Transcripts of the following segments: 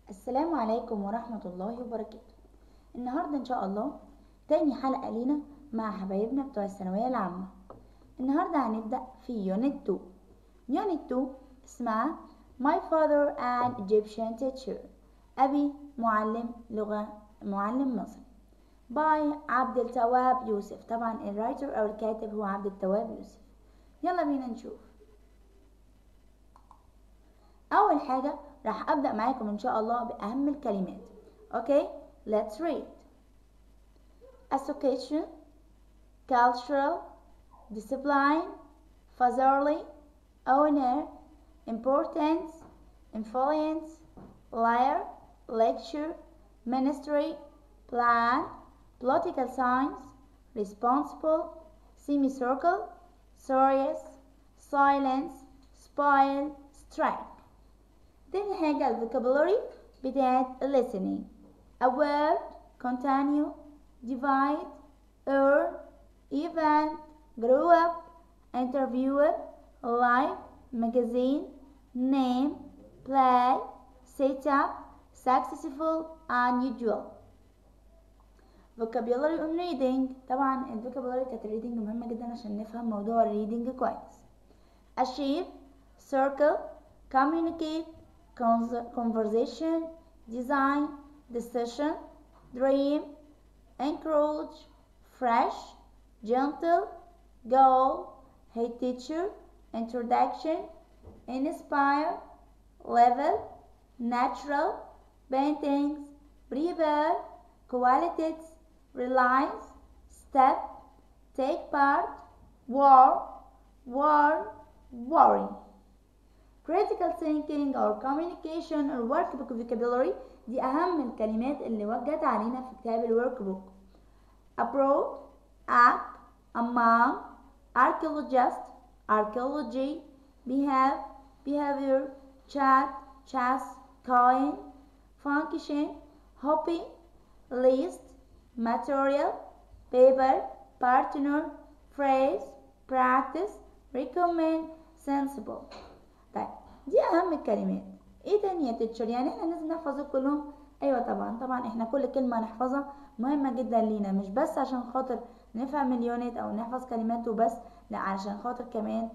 السلام عليكم ورحمة الله وبركاته. النهاردة إن شاء الله تاني حلقة لينا مع حبايبنا بتوع الثانوية العامة. النهاردة هنبدأ في يونت 2. يونت 2 اسمها My father an Egyptian teacher. أبي معلم مصري. باي عبد التواب يوسف. طبعا الرايتر أو الكاتب هو عبد التواب يوسف. يلا بينا نشوف. أول حاجة راح أبدأ معاكم إن شاء الله بأهم الكلمات. Okay, let's read. Association, cultural, discipline, fatherly, owner, importance, influence, liar, lecture, ministry, plan, political science, responsible, semicircle, serious, silence, spoil, strike. تاني حاجة الفوكابولاري بتاعت listening. A word, continue, divide, earn, event, grow up, interviewer, life, magazine, name, play, set up, successful, unusual. vocabulary on reading. طبعا الفوكابولاري كانت الريدنج مهمة جدا عشان نفهم موضوع الريدنج كويس. achieve, circle, communicate, conversation, design, decision, dream, encourage, fresh, gentle, goal, hey teacher, introduction, inspire, level, natural, paintings, prepare, qualities, realize, step, take part, war, warn, worry. critical thinking or communication or workbook vocabulary دي أهم الكلمات اللي وجدت علينا في كتاب الورك بوك. abroad, act, among, archaeologist, archaeology, behave, behavior, chat, chess, coin, function, hobby, list, material, paper, partner, phrase, practice, recommend, sensible. طيب دي اهم الكلمات. ايه تاني يا تيتشر؟ يعني احنا لازم نحفظهم كلهم؟ ايوه طبعا احنا كل كلمه نحفظها مهمه جدا لينا، مش بس عشان خاطر نفهم اليونت او نحفظ كلمات وبس، لا عشان خاطر كمان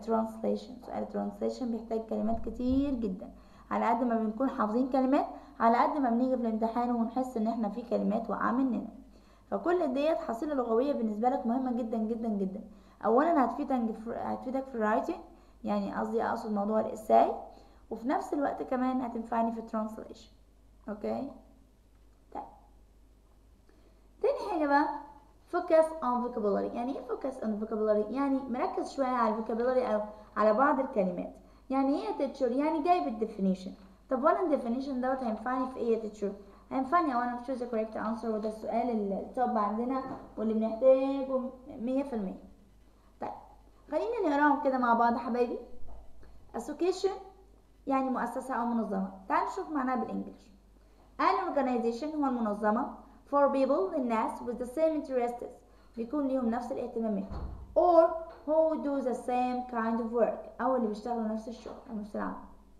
الترانسليشن بيحتاج كلمات كتير جدا. على قد ما بنكون حافظين كلمات على قد ما بنيجي في الامتحان ونحس ان احنا في كلمات واقعه مننا. فكل ديت حصيله لغويه بالنسبه لك مهمه جدا جدا جدا. اولا هتفيدك في الرايتنج، يعني اقصد موضوع الاساي، وفي نفس الوقت كمان هتنفعني في الترانسليشن. اوكي طيب تاني حاجه بقى focus on vocabulary. يعني ايه focus on vocabulary؟ يعني مركز شويه على الفوكابولاري او على بعض الكلمات. يعني ايه يا تيتشر؟ يعني جايب الديفينيشن. طب وانا الديفينيشن دوت هينفعني في ايه يا تيتشر؟ هينفعني اولا choose the correct answer، وده السؤال التوب عندنا واللي بنحتاجه 100%. طيب خلينا نقراهم كده مع بعض حبايبي. association يعني مؤسسة أو منظمة. تعال نشوف معناها بالإنجليش. an organization هو المنظمة for people للناس with the same interests بيكون ليهم نفس الاهتمامات or who do the same kind of work أو اللي بيشتغلوا نفس الشغل أو نفس العمل.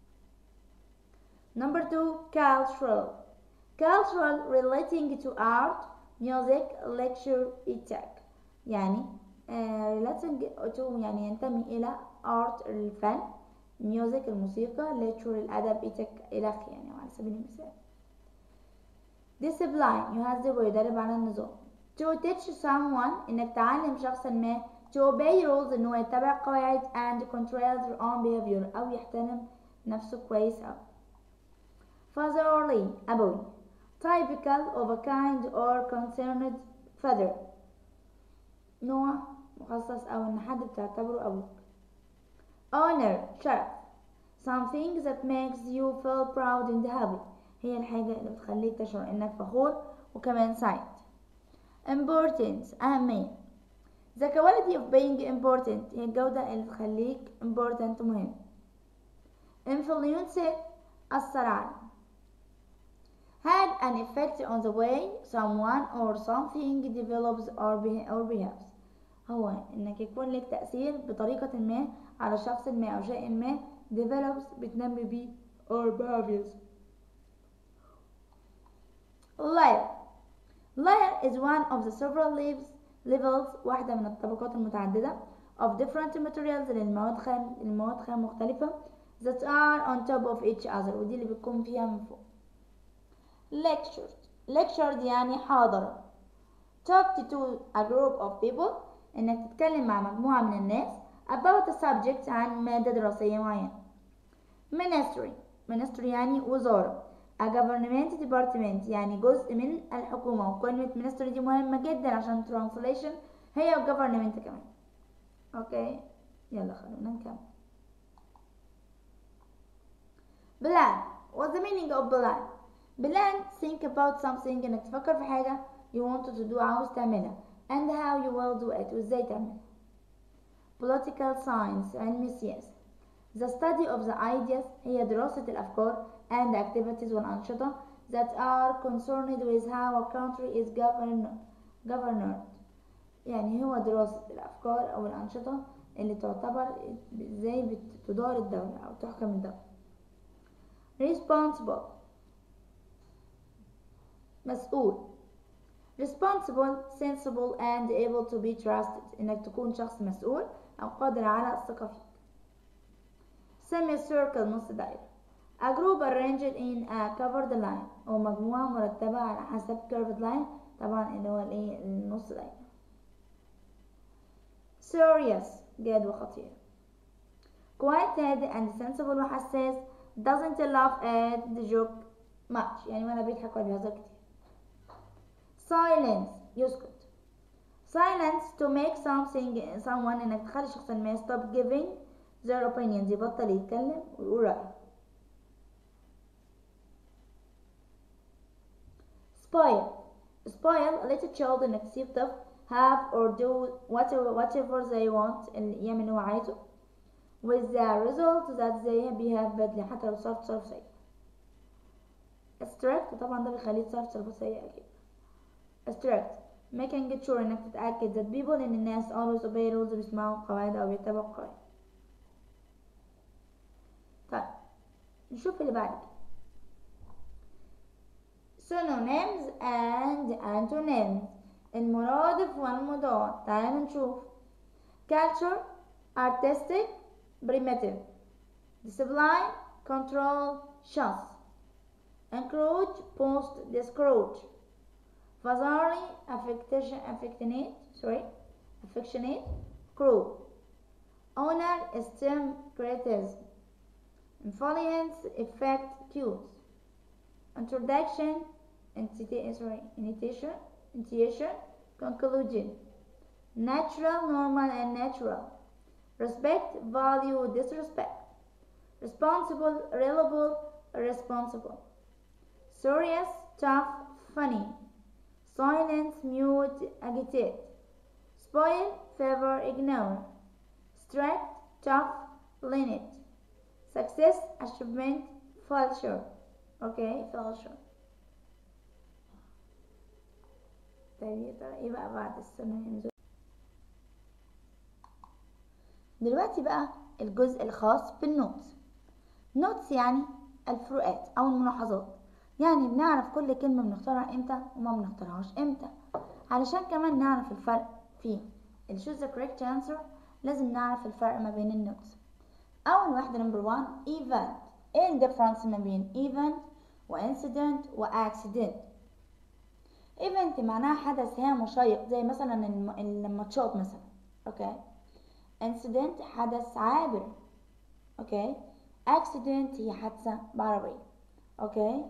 number 2 cultural relating to art, music, lecture, etc. يعني relating to يعني ينتمي إلى art الفن، music الموسيقى، lecture الأدب، إلخ يعني على سبيل المثال. discipline يهذب ويدرب على النظام. to teach someone إنك تعلم شخصا ما to obey rules إنه يتبع قواعد and control their own behavior أو يحترم نفسه كويس أوي. fatherly أبوي typical of a kind or concerned father نوع مخصص أو إن حد بتعتبره أبوك. honor شرف something that makes you feel proud and happy هي الحاجة اللي بتخليك تشعر إنك فخور وكمان سعيد. importance أهمية the quality of being important هي الجودة اللي تخليك important مهم. influence أثر على had an effect on the way someone or something develops or behaves هو إنك يكون لك تأثير بطريقة ما على شخص ما أو شيء ما develops بتنمي بيه or behaves. layer. Layer is one of the several levels واحدة من الطبقات المتعددة of different materials للمواد خام مختلفة that are on top of each other ودي اللي بتكون فيها من فوق. lectured يعني حاضر. talk to a group of people انك تتكلم مع مجموعة من الناس about a subject عن مادة دراسية معينة. ministry يعني وزارة. a government department يعني جزء من الحكومة وكلمة ministry دي مهمة جدا عشان translation هي government كمان. اوكي يلا خلونا نكمل. plan. what's the meaning of plan؟ plan think about something انك تفكر في حاجة you want to do عاوز تعملها and how you will do it وازاي تعملها. political science علم السياسة. the study of the ideas هي دراسة الأفكار and activities والأنشطة that are concerned with how a country is governed يعني هو دراسة الأفكار أو الأنشطة اللي تعتبر ازاي بتدار الدولة أو تحكم الدولة. responsible مسؤول. responsible sensible and able to be trusted انك تكون شخص مسؤول او قادر على الثقة فيك. semicircle نص دائرة. a group arranged in a covered line او مجموعة مرتبة على حسب curved line طبعا اللي هو الايه النص دائرة. serious جاد وخطير. quiet هادئ and sensible وحساس doesn't laugh at the joke much يعني ولا بيضحك ولا بيهزر كتير. silence يسكت. silence to make someone انك تخلي شخص ما stop giving their opinions يبطل يتكلم ويقول رأيه. spoil let a child انك تسيب طفل have or do whatever they want اللي يعمل اللي هو عايزه with the result that they behave badly حتى لو تصرف سيء. strict طبعا ده بيخليه تصرف سيء اكيد. strict making sure انك تتأكد that people ان الناس always obey rules بيسمعوا قواعد او بيتبعوا قواعد. طيب نشوف اللي بعد كده. synonyms and antonyms المرادف والمضاد. تعالوا نشوف. culture artistic primitive discipline control shows encourage post discourage fatherly affectionate cruel honor esteem criticism influence effect cues introduction initiation conclusion natural normal and natural respect value disrespect responsible reliable irresponsible serious tough funny silence mute agitate spoil favor ignore strict tough lenient success achievement fall short okay fall short. طيب ايه بقى بعد السنة دلوقتي بقى الجزء الخاص بالنوتس. نوتس يعني الفروقات او الملاحظات يعني بنعرف كل كلمة بنختارها امتى وما بنختارهاش امتى علشان كمان نعرف الفرق في choose the correct answer لازم نعرف الفرق ما بين النوتس. اول واحدة نمبر 1 event. ايه الديفرنس ما بين event وانسيدنت واكسيدنت؟ event معناها حدث هام وشيق زي مثلا الماتشات مثلا اوكي. incident حدث عابر اوكي. accident هي حادثة بعربية اوكي.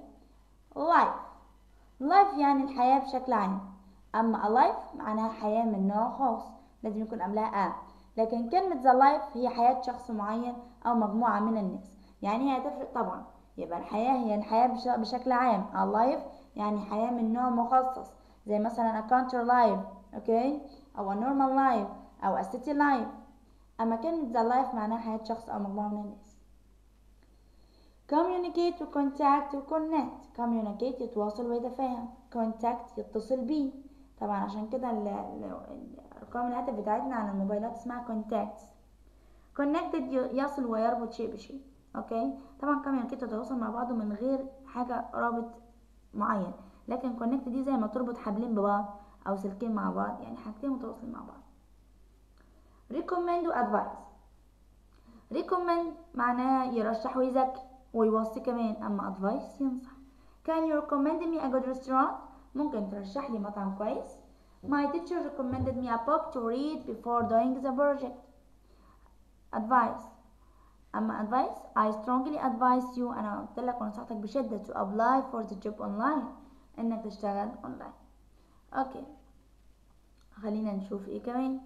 life يعني الحياة بشكل عام اما alive معناها حياة من نوع خاص لازم يكون قبلها لكن كلمة the life هي حياة شخص معين او مجموعة من الناس يعني هي هتفرق طبعا. يبقى الحياة هي الحياة بشكل عام. alive يعني حياة من نوع مخصص زي مثلا a country life اوكي او a normal life او a city life. اما كلمة the life معناها حياة شخص او مجموعة من الناس. communicate و contact و connect. communicate يتواصل ويتفاهم. contact يتصل بيه طبعا عشان كده ارقام الهاتف بتاعتنا على الموبايلات اسمها contacts. connected يصل ويربط شيء بشيء اوكي. طبعا communicate يتواصل مع بعضه من غير حاجة رابط معين لكن connect دي زي ما تربط حبلين ببعض أو سلكين مع بعض، يعني حاجتين متواصلين مع بعض. recommend و advise. recommend معناها يرشح ويزكي ويوصي كمان، أما advice ينصح. can you recommend me a good restaurant؟ ممكن ترشح لي مطعم كويس. my teacher recommended me a book to read before doing the project. advice. أما advice I strongly advise you، أنا قلت لك ونصحتك بشدة to apply for the job online، إنك تشتغل أونلاين. أوكي، خلينا نشوف إيه كمان.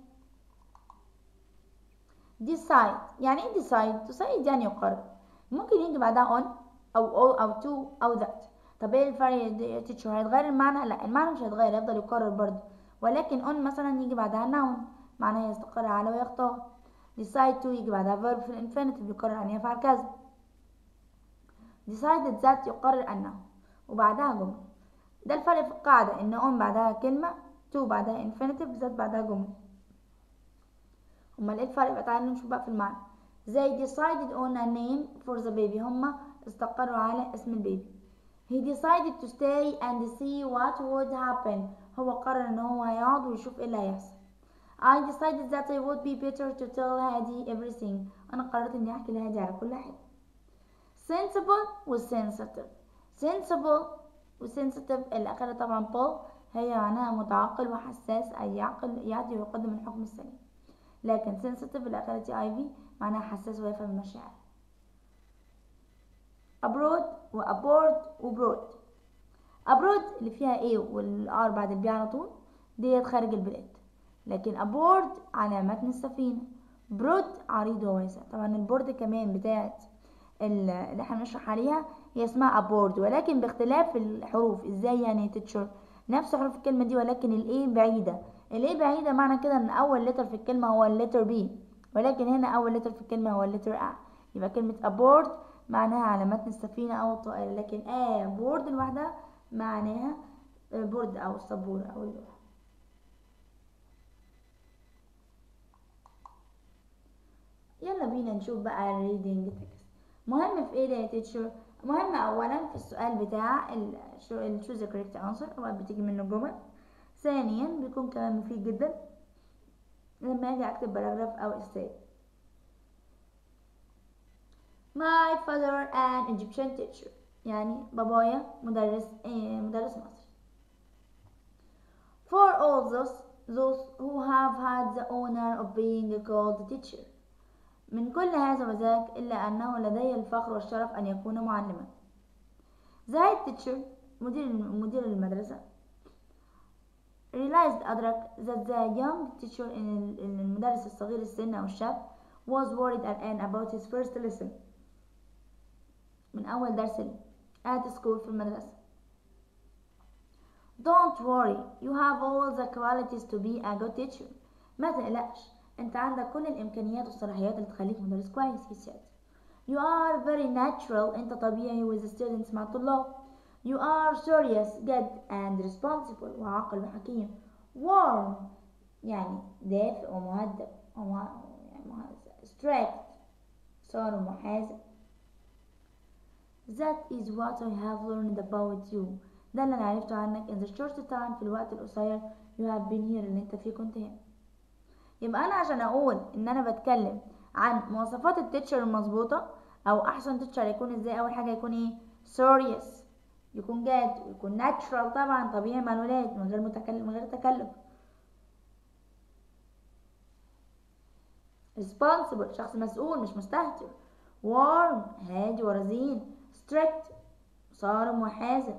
decide. يعني إيه decide يعني يقرر. ممكن يجي بعدها on أو to أو that. طب إيه الفرق يا teacher؟ هيتغير المعنى؟ لا، المعنى مش هيتغير، هيفضل يقرر برضه، ولكن on مثلا يجي بعدها noun معناها يستقر على ويختار. decide to يجي بعدها verb في الانفينيتيف يقرر أن يفعل كذا. decided that يقرر أنه وبعدها جملة. ده الفرق في القاعدة، إن on بعدها كلمة، to بعدها infinitive، that بعدها جملة. أمال إيه الفرق بقى؟ تعالوا نشوف بقى في المعنى. they decided on a name for the baby. هما استقروا على اسم البيبي. he decided to stay and see what would happen. هو قرر إن هو هيقعد ويشوف إيه اللي هيحصل. I decided that I would be better to tell هادي everything. أنا قررت إني أحكي لهادي على كل حاجة. sensible و sensitive. sensible و sensitive الأخيرة طبعا Paul هي معناها متعقل وحساس، أي يعطي ويقدم الحكم السليم. لكن sensitive الأخيرة ivy معناها حساس ويفهم المشاعر. abroad و aboard و broad. abroad اللي فيها a والr بعد البي على طول ديت خارج البلاد، لكن aboard على متن السفينة. broad عريض وواسع. طبعا البورد كمان بتاعت اللي احنا بنشرح عليها هي اسمها aboard، ولكن باختلاف الحروف. ازاي يعني تتشر؟ نفس حروف الكلمة دي ولكن الاي بعيدة. الاي بعيدة معنى كده ان اول لتر في الكلمة هو اللتر بي، ولكن هنا اول لتر في الكلمة هو اللتر ا. يبقى كلمة aboard معناها على متن السفينة او الطائرة، لكن aboard لوحدها معناها بورد او السبورة او اللوحة. يلا بينا نشوف بقى الريدنج تكست. مهم في ايه ده يا تيتشر؟ مهم اولا في السؤال بتاع choose the correct answer، اوقات بتيجي منه جمل. ثانيا بيكون كمان مفيد جدا لما اجي اكتب باراجراف او essay. my father an Egyptian teacher، يعني بابايا مدرس مصري. for all those who have had the honor of being called teacher، من كل هذا وذاك إلا أنه لدي الفخر والشرف أن يكون معلما. the head teacher مدير المدرسة realized أدرك that the young teacher إن المدرس الصغير السن أو الشاب was worried and about his first lesson، من أول درس لي at school في المدرسة. don't worry you have all the qualities to be a good teacher، ما تقلقش انت عندك كل الامكانيات والصلاحيات اللي تخليك مدرس كويس. he said you are very natural، انت طبيعي with the students مع الطلاب. you are serious good and responsible، وعاقل وحكيم. warm يعني دافئ ومهذب strict صارم وحازم. that is what I have learned about you، ده اللي انا عرفته عنك in the short time، في الوقت القصير you have been here اللي انت فيه كنت هنا. يبقى انا عشان اقول ان انا بتكلم عن مواصفات التيتشر المظبوطه او احسن تيتشر يكون ازاي، اول حاجه يكون ايه؟ serious، يكون جاد، ويكون natural طبعا طبيعي مع الولاد من غير تكلف. responsible شخص مسؤول مش مستهتر. warm هادي ورزين. strict صارم وحازم.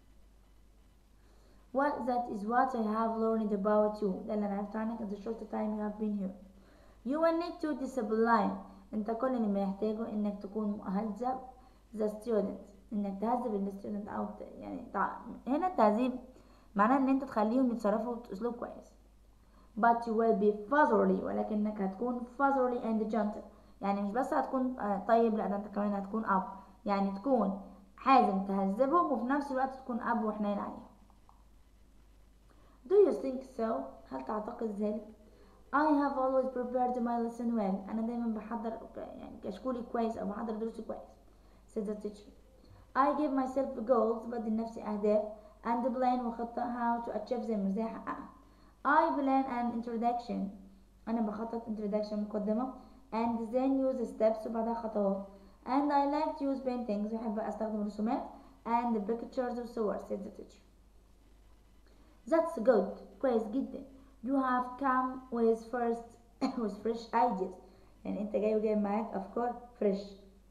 that is what I have learned about you، ده اللي انا عرفته عنك in the short time you have been here. you will need to discipline، انت كل اللي محتاجه انك تكون مهذب the student، انك تهذب الستودنت او يعني هنا التهذيب معناه ان انت تخليهم يتصرفوا باسلوب كويس. but you will be fatherly، ولكنك هتكون fatherly and gentle، يعني مش بس هتكون طيب، لا ده انت كمان هتكون اب، يعني تكون حازم تهذبهم وفي نفس الوقت تكون اب وحنين عليهم. do you think so؟ هل تعتقد ذلك؟ I have always prepared my lesson well، أنا دايما بحضر يعني كشكولي كويس أو بحضر دروسي كويس. said the teacher. I give myself goals، بدي لنفسي أهداف and plan وخطة how to achieve them ازاي احققها. I plan an introduction انا بخطط introduction مقدمة and then use steps وبعدها خطوات and I like to use paintings بحب استخدم رسومات and pictures وصور said the teacher. That's good كويس جدا. You have come with with fresh ideas يعني انت جاي وجايب معاك افكار fresh.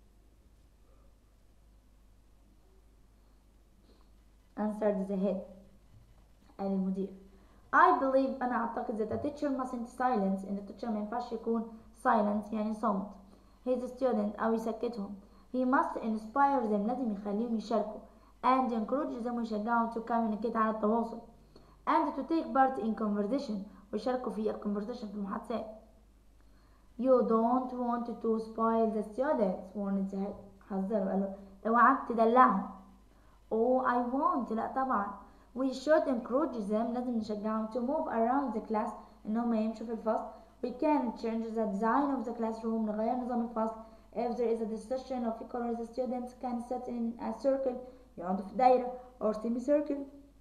answered the head قال المدير. I believe أنا أعتقد that a teacher mustn't silence إن التيتشر ما ينفعش يكون silent يعني صمت his student أو يسكتهم. he must inspire them لازم يخليهم يشاركوا and encourage them ويشجعهم to communicate على التواصل and to take part in conversation ويشاركوا في conversation في المحادثات. you don't want to spoil the students warned the head حذروا قالوا اوعى تدلعهم. oh I won't لا طبعا. we should encourage them لازم نشجعهم to move around the class إنهم يمشوا في الفصل. we can change the design of the classroom نغير نظام الفصل. if there is a decision of equal the students can sit in a circle يقعدوا في دايرة or semicircle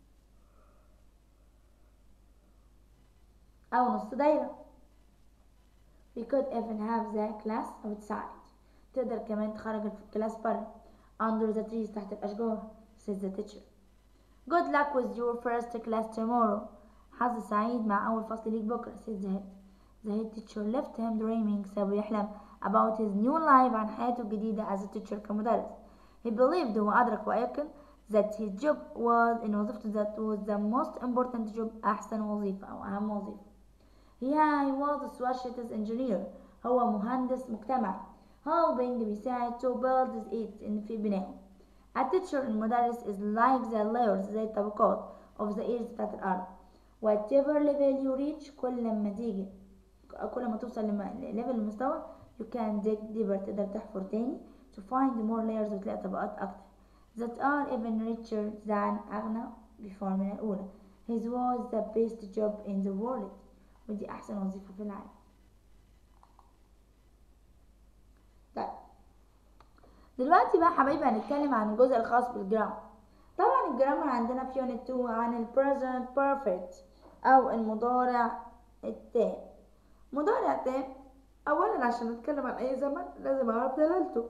أو نص دايرة. we could even have the class outside تقدر كمان تخرج الكلاس برا under the trees تحت الأشجار said the teacher. good luck with your first class tomorrow حظ سعيد مع أول فصل ليك بكرة said the head. the head teacher left him dreaming سابه يحلم about his new life عن حياته الجديدة as a teacher كمدرس. he believed هو أدرك وأيقن that his job was إن وظيفته that was the most important job أحسن وظيفة أو أهم وظيفة. he was a associate engineer هو مهندس مجتمعي helping بيساعد to build it إن في بنائه. a teacher المدرس is like the layers زي الطبقات of the earth بتاعت الأرض. whatever level you reach كل ما توصل لليفل المستوى you can dig deeper تقدر تحفر تاني to find more layers وتلاقي طبقات أكتر that are even richer than أغنى before من الأولى. his was the best job in the world ودي أحسن وظيفة في العالم. طيب دلوقتي بقى حبايبي هنتكلم عن الجزء الخاص بالجرامر. طبعا الجرامر عندنا في يونت 2 عن ال present perfect أو المضارع التام. مضارع تام أولا عشان نتكلم عن أي زمن لازم أعرف دلالته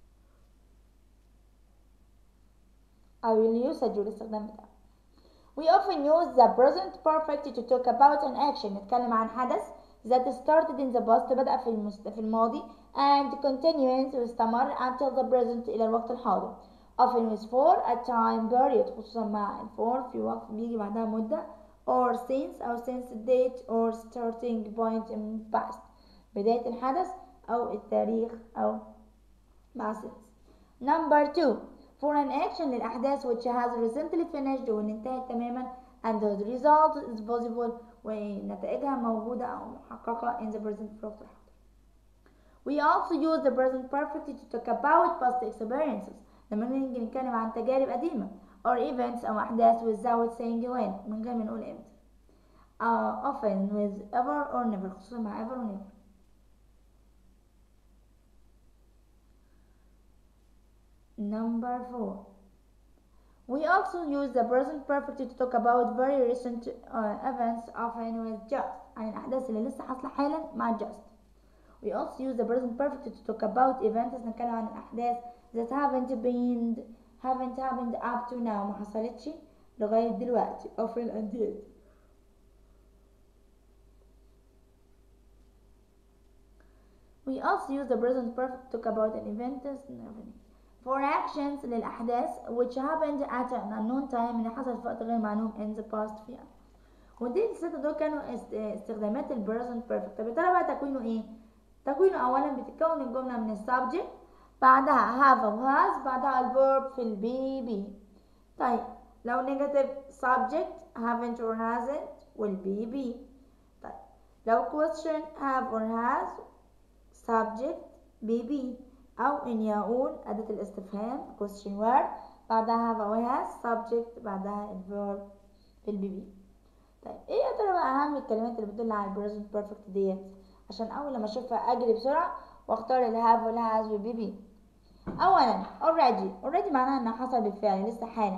أو اليوسج والاستخدام بتاعه. We often use the present perfect to talk about an action نتكلم عن حدث that started in the past بدأ في الماضي and continues واستمر until the present إلى الوقت الحاضر. often with for a time period خصوصا مع for في وقت بيجي بعدها مدة or since أو since date or starting point in past بداية الحدث أو التاريخ أو مع since. number 2 for an action للأحداث which has recently finished واللي انتهت تماما and the result is possible ونتائجها موجودة أو محققة in the present في الوقت الحاضر. We also use the present perfect to talk about past experiences لما نيجي نتكلم عن تجارب قديمة or events أو أحداث without saying when من غير ما نقول إمتى. often with ever or never خصوصا مع ever or never. number 4 we also use the present perfect to talk about very recent events often with just عن الأحداث اللي لسه حاصلة حالا مع just. we also use the present perfect to talk about events نتكلم عن الأحداث that haven't happened up to now ما حصلتش لغاية دلوقتي often and yet. we also use the present perfect to talk about an event for actions للأحداث which happened at an unknown time اللي حصل في وقت غير معلوم in the past فيها. ودي الستة دول كانوا استخدامات ال present perfect. طب يا ترى بقى تكوينه ايه؟ تكوينه أولا بتتكون الجملة من ال subject بعدها have أو has بعدها ال verb في ال be. طيب لو negative subject haven't or hasn't will be. طيب لو question have or has subject be. أو إن يقول أداة الاستفهام question word بعدها have أو has subject بعدها الverb في البي. طيب إيه يا ترى بقى أهم الكلمات اللي بتدل على present perfect ديت عشان أول لما أشوفها أجري بسرعة وأختار ال have وال has والبي. أولا already معناها إنها حصل بالفعل لسه حالا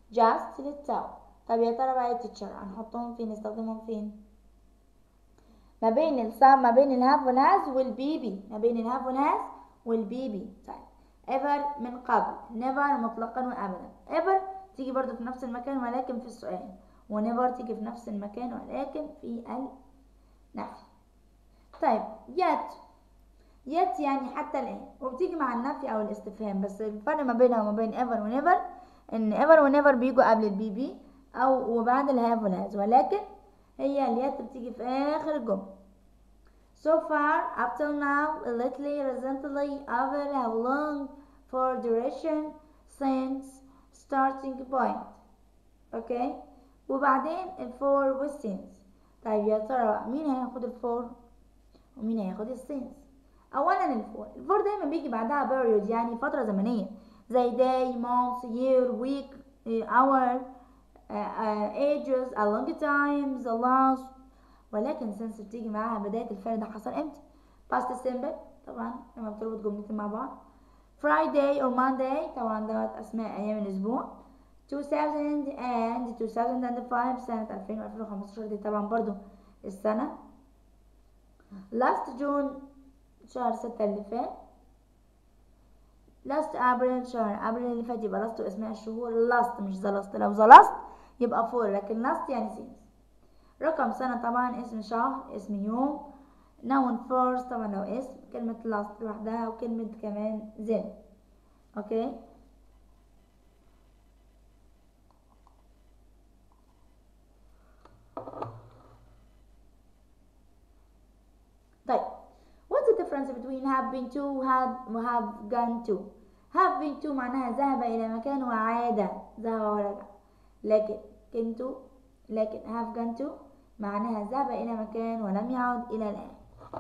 just للتو. طب يا ترى بقى teacher هنحطهم فين، نستخدمهم فين؟ ما بين ما بين الهاف والهاز والبيبي، ما بين الهاف والهاز والبيبي. طيب ever من قبل، never مطلقا وابدا. ever تيجي برضو في نفس المكان ولكن في السؤال، ونيفر تيجي في نفس المكان ولكن في النفي. طيب yet يعني حتى الآن، وبتيجي مع النفي أو الاستفهام، بس الفرق ما بينها وما بين ever ونيفر إن ever ونيفر بيجوا قبل البي بي أو وبعد الهاف والهاز، ولكن هي اليت بتيجي في آخر الجملة. So far, up till now, lately, recently, ever, how long, for duration, since, starting point. اوكي وبعدين الفور والسينس. طيب يا ترى مين هياخد الفور ومين هياخد السينس؟ اولا الفور دايما بيجي بعدها period يعني فتره زمنيه زي day, month, year, week, hour, ages, a long time, the last. ولكن since بتيجي معاها بدايه الفعل ده حصل امتى. past simple طبعا لما بتربط جملتين مع بعض. Friday or Monday طبعا دوت اسماء ايام الاسبوع. 2000 and 2005 سنة 2000 و 2015 دي طبعا برضو السنة. last June شهر 6 اللي فات. last April شهر أبريل اللي فات، يبقى last اسماء الشهور. last مش the last، لو the last يبقى for، لكن last يعني since. رقم سنة طبعا اسم شهر اسم يوم. noun first طبعا لو اسم، كلمة last لوحدها وكلمة كمان then. اوكي طيب what's the difference between have been to have gone to؟ have been to معناها ذهب إلى مكان وعاد، ذهب ورجع. لكن have gone to معناها ذهب إلى مكان ولم يعد إلى الآن.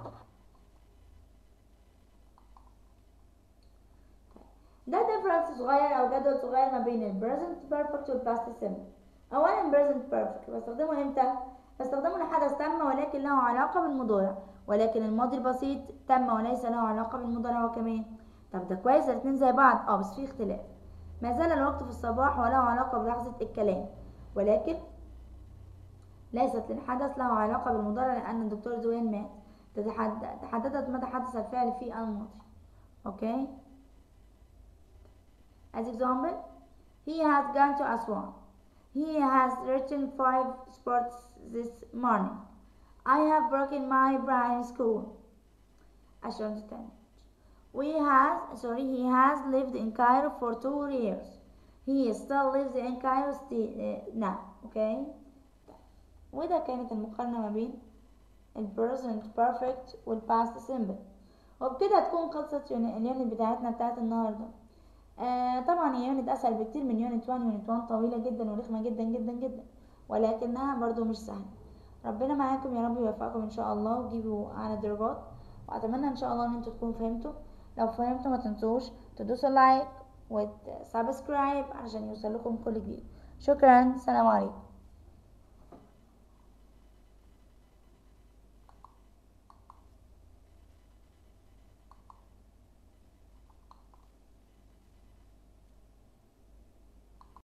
ده difference صغير أو جدول صغير ما بين ال present perfect وال past simple. أولا present perfect بستخدمه إمتى؟ بستخدمه لحدث تم ولكن له علاقة بالمضارع، ولكن الماضي البسيط تم وليس له علاقة بالمضارع هو كمان. طب ده كويس، الاتنين زي بعض بس في اختلاف. ما زال الوقت في الصباح وله علاقة بلحظة الكلام، ولكن ليست للحدث له علاقة بالمضارع لأن الدكتور زوين مات. تحددت متى حدث الفعل في الماضي. اوكي as example he has gone to Aswan. He has written 5 sports this morning. I have broken my brain in school. عشان تاني. He has lived in Cairo for 2 years. He still lives in Cairo now. Okay. وده كانت المقارنة ما بين ال present perfect وال past simple. وبكده تكون خلصت اليونت بتاعتنا بتاعت النهاردة. طبعا هي يونت اسهل بكتير من يونت 1. يونت 1 طويلة جدا ورخمة جدا جدا جدا، ولكنها برضو مش سهلة. ربنا معاكم يا رب يوفقكم ان شاء الله وتجيبوا اعلى درجات، واتمنى ان شاء الله ان انتوا تكونوا فهمتوا. لو فهمتوا ما تنسوش تدوسوا لايك وتسبسكرايب عشان يوصل لكم كل جديد. شكرا، سلام عليكم.